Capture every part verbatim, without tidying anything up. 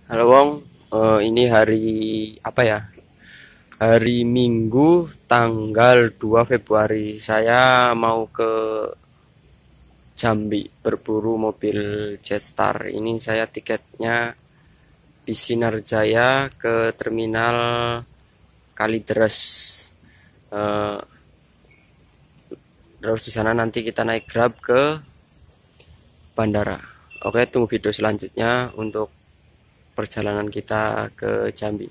Halo Wong, Eh, ini hari apa ya? Hari Minggu tanggal dua Februari. Saya mau ke Jambi berburu mobil Jetstar. Ini saya tiketnya di Sinarjaya ke terminal Kalideres. Eh, terus di sana nanti kita naik Grab ke bandara. Oke, tunggu video selanjutnya untuk perjalanan kita ke Jambi.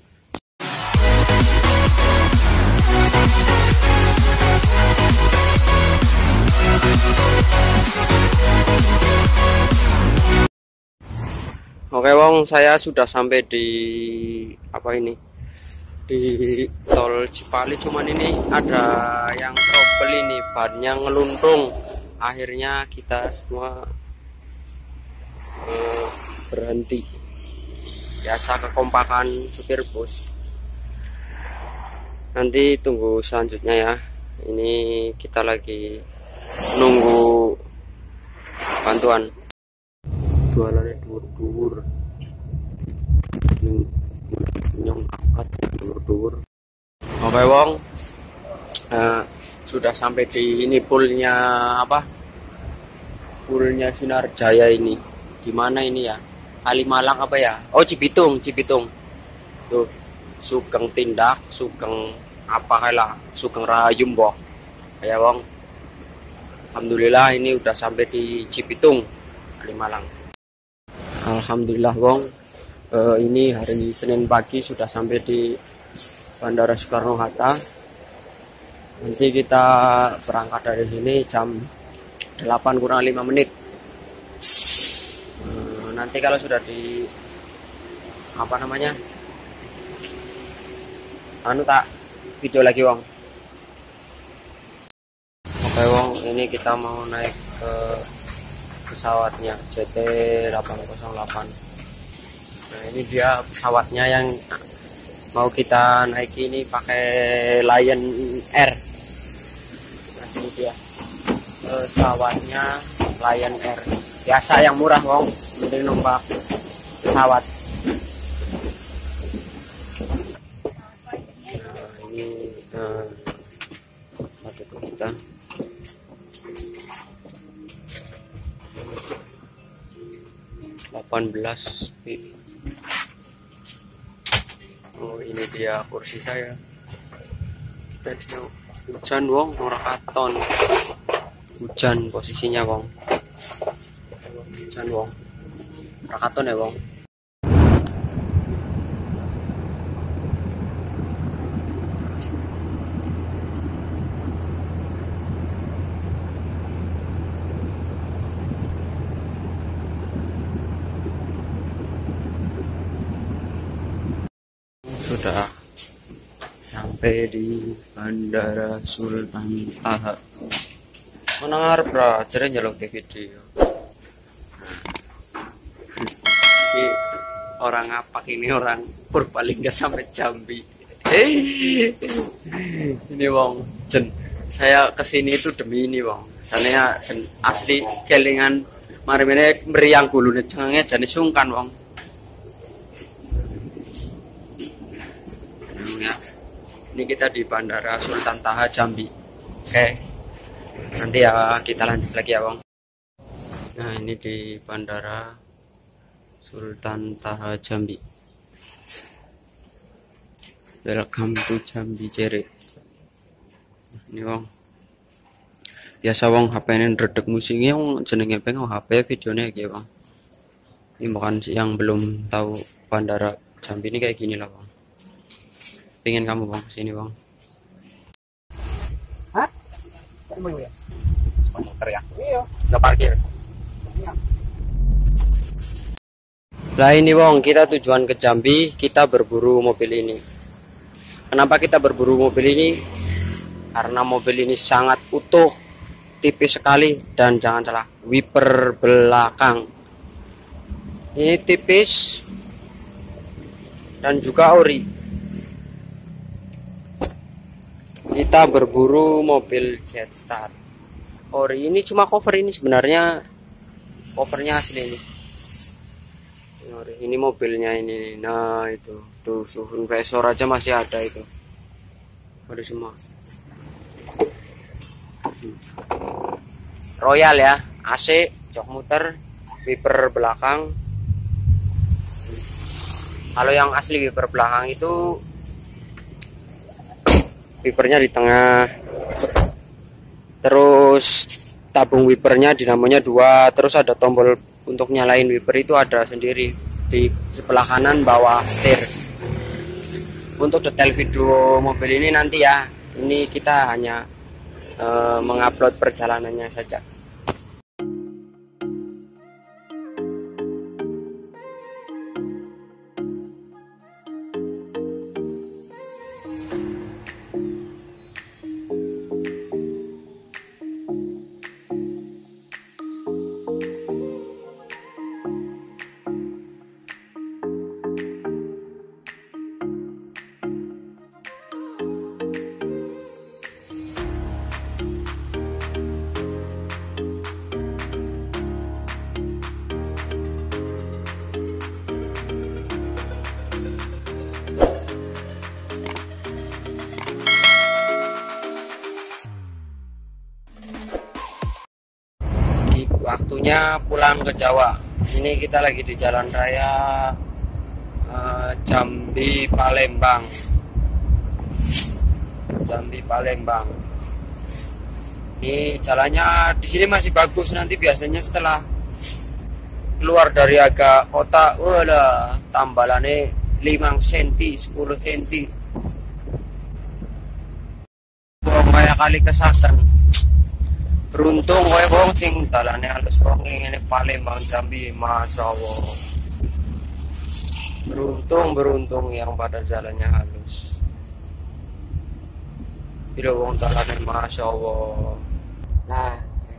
Oke Wong, saya sudah sampai di apa ini? Di tol Cipali, cuman ini ada yang trouble ini, bannya ngeluntung. Akhirnya kita semua eh, berhenti. Biasa kekompakan supir bus. Nanti tunggu selanjutnya ya. Ini kita lagi nunggu bantuan. Jualannya dur-dur. Nyong angkat dur-dur. Oke Wong, uh, sudah sampai di ini poolnya apa? Poolnya Sinarjaya ini. Di mana ini ya? Kalimalang apa ya? Oh Cibitung, Cibitung. Tuh, Sugeng Tindak, Sugeng apa kalah, Sugeng Rayum Wong. Ya Wong. Alhamdulillah ini udah sampai di Cibitung, Kalimalang. Alhamdulillah Wong, uh, ini hari Senin pagi sudah sampai di Bandara Soekarno-Hatta. Nanti kita berangkat dari sini jam delapan kurang lima menit. Uh, nanti kalau sudah di apa namanya, anu tak video lagi Wong. Oke Wong, ini kita mau naik ke pesawatnya J T delapan nol delapan. Nah ini dia pesawatnya yang mau kita naiki, ini pakai Lion Air. Nah ini dia pesawatnya Lion Air, biasa yang murah Wong, penting numpak pesawat. Nah ini uh, satu kita delapan belas B. Oh ini dia kursi saya. Tadi hujan Wong, ora katon. Hujan posisinya Wong. Hujan Wong. Ora katon ya Wong. Sudah sampai di Bandara Sultan Taha. Mana ngarep bro, jare nyelok di video. Ini orang apa ini, orang Purbalingga sampai Jambi. Eh, ini Wong, jen saya kesini itu demi ini Wong. Sana jen asli kelingan mari-mari meriang gulune cengenge jane sungkan Wong. Ya. Ini kita di Bandara Sultan Taha Jambi. Oke, nanti ya kita lanjut lagi ya Wong. Nah ini di Bandara Sultan Taha Jambi. Welcome to Jambi Jere. Ini Wong, biasa Wong H P ini redek musiknya Wong, jenenge pengen H P videonya kayak Wong. Ini bukan yang belum tahu Bandara Jambi ini kayak gini lah Wong. Pengen kamu Bang sini Bang. Hah? Kamu ya? Motor ya? Iya. Nggak parkir. Iya. Lah ini Bang, kita tujuan ke Jambi, kita berburu mobil ini. Kenapa kita berburu mobil ini? Karena mobil ini sangat utuh, tipis sekali, dan jangan salah, wiper belakang ini tipis dan juga ori. Kita berburu mobil Jetstar ori. Ini cuma cover, ini sebenarnya covernya asli ini. ori. Ini mobilnya ini. Nah, itu. Tuh, suhu investor aja masih ada itu. Ada semua. Royal ya, A C, jok muter, wiper belakang. Kalau yang asli wiper belakang itu wipernya di tengah, terus tabung wipernya dinamonya dua, terus ada tombol untuk nyalain wiper itu ada sendiri di sebelah kanan bawah setir. Untuk detail video mobil ini nanti ya, ini kita hanya uh, mengupload perjalanannya saja. Waktunya pulang ke Jawa. Ini kita lagi di jalan raya uh, Jambi Palembang. Jambi Palembang. Ini jalannya di sini masih bagus. Nanti biasanya setelah keluar dari agak kota, walah, tambalannya lima sentimeter, sepuluh sentimeter. Wong kayak kali kesaten. Beruntung kowe wong sing dalane halus wong ngene Palembang Jambi, masyaallah. Beruntung beruntung yang pada jalannya halus. Bila wong dalane masyaallah. Nah,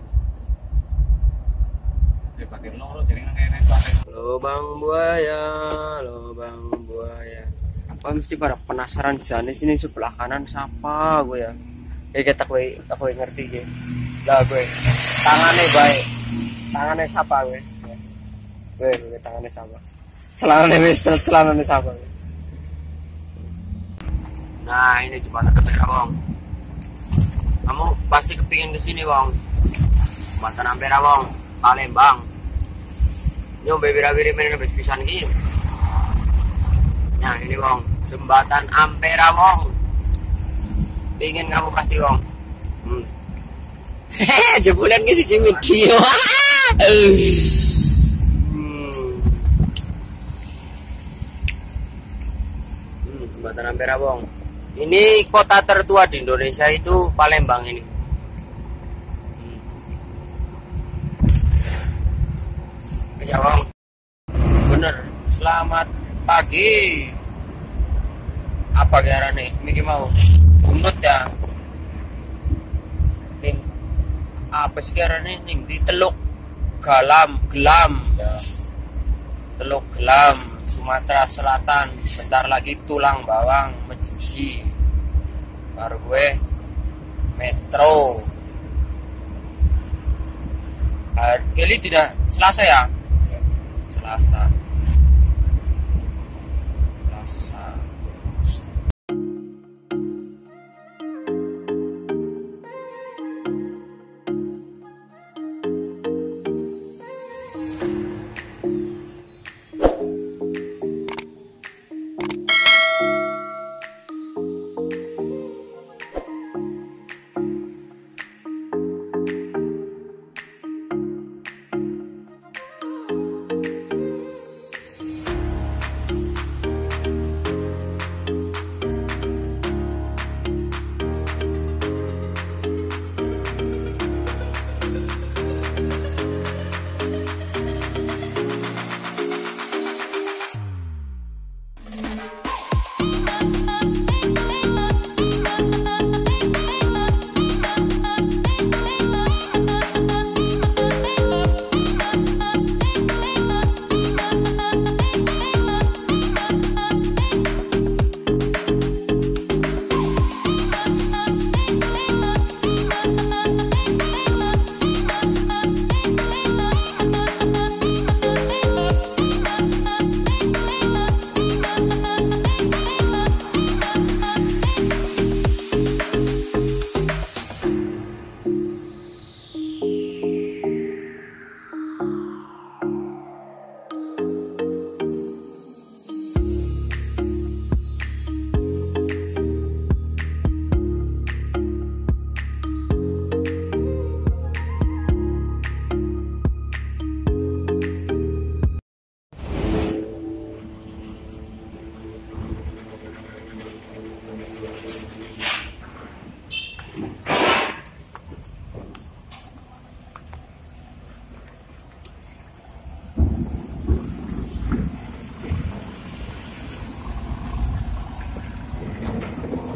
lubang buaya, lubang buaya. Apa mesti pada penasaran jane sini sebelah kanan siapa gue ya? Ya kita kowe kowe ngerti ya. Lah gue tangannya baik, tangannya siapa gue? Gue gue tangannya siapa? Celananya mister, celananya siapa? Nah ini jembatan Ampera Wong. Kamu pasti kepingin kesini Wong. Jembatan Ampera Wong, Palembang. Nyombe bira-biri main habis pisan iki. Nah ini Wong, jembatan Ampera Wong. Pingin kamu pasti Wong. Hmm. Hehehe, jebulan ke si Jimmy Dio. Hmm, jembatan Ampera Wong. Ini kota tertua di Indonesia itu Palembang ini. Hmm. Ya Wong. Bener. Selamat pagi. Apa gara nih? Miki mau bunut ya. Ning apa sekarang nih ning di Teluk Galam Gelam ya. Teluk Gelam Sumatera Selatan. Bentar lagi tulang bawang Mejusi. Baru gue Metro. Uh, Kelly tidak Selasa ya? Selasa. Selasa.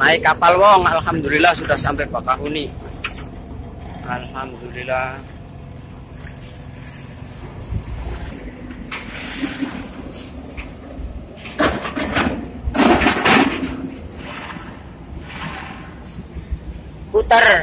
naik kapal wong. Alhamdulillah sudah sampai Bakahuni. Alhamdulillah. Putar.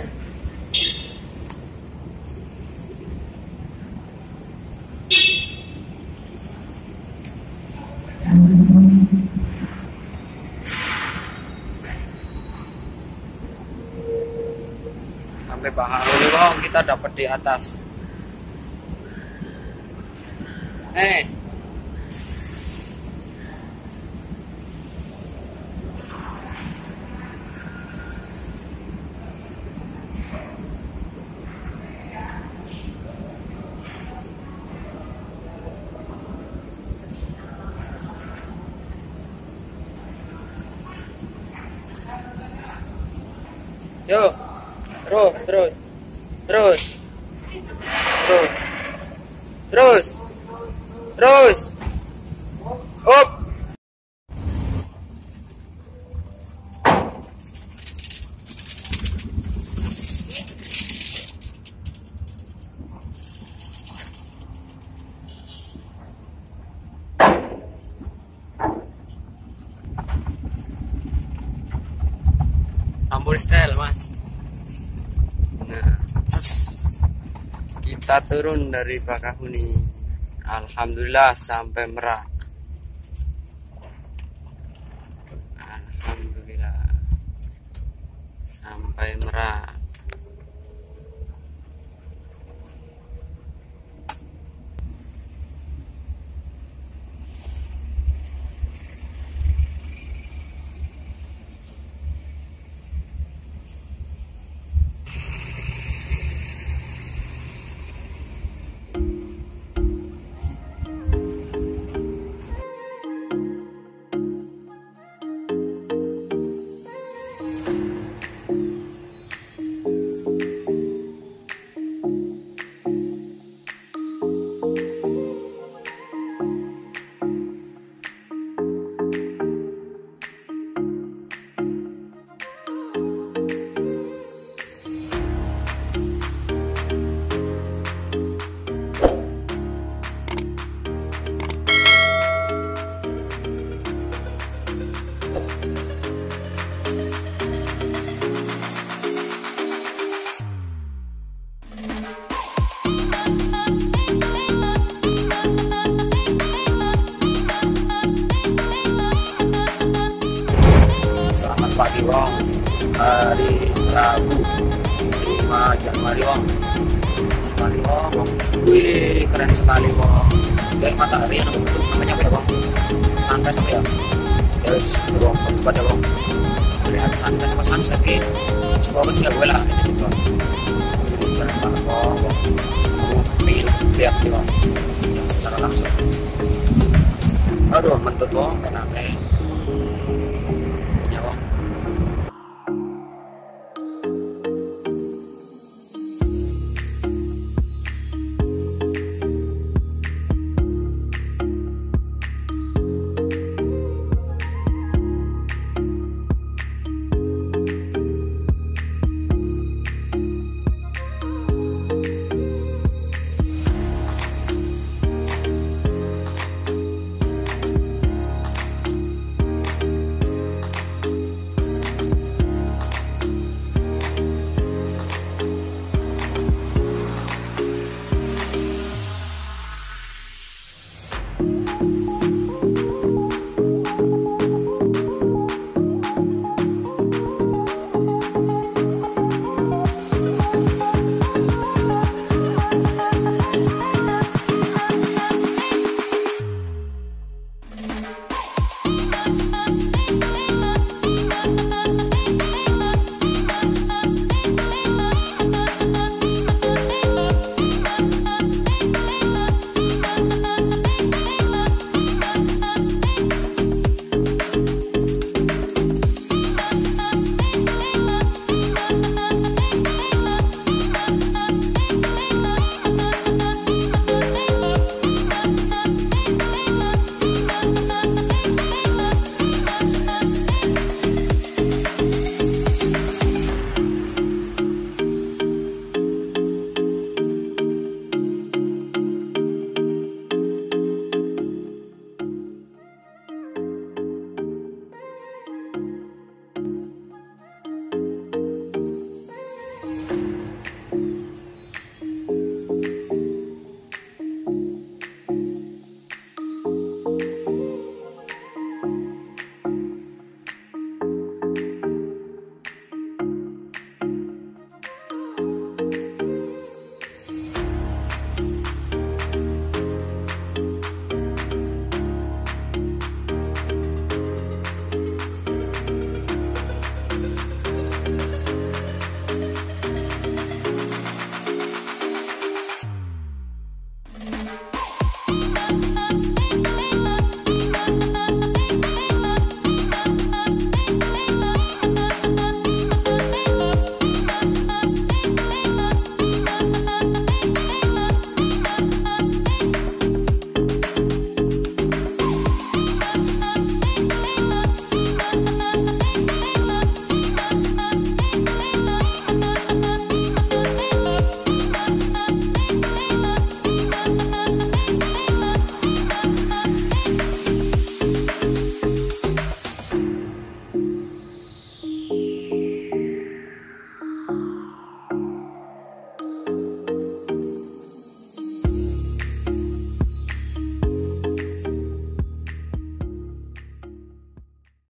Sampai Bakahuni wong, kita dapat di atas. Eh. Yuk. Terus, terus, terus, terus, terus, terus, up. Ambul style mas. Nah, ces. Kita turun dari Bakahuni. Alhamdulillah sampai Merak. Alhamdulillah sampai Merak. Pagi wong, hari Rabu lima Januari wong, sekali wong, wih keren sekali wong, kayak matahari yang bentuk namanya apa ya wong, sunrise apa ya, guys, wong, coba deh wong, lihat sunrise sama sunset ini, semoga sih nggak boleh lah, ini gitu, keren banget wong, aku pengen lihat nih wong, secara langsung, aduh mentut wong, enak nih.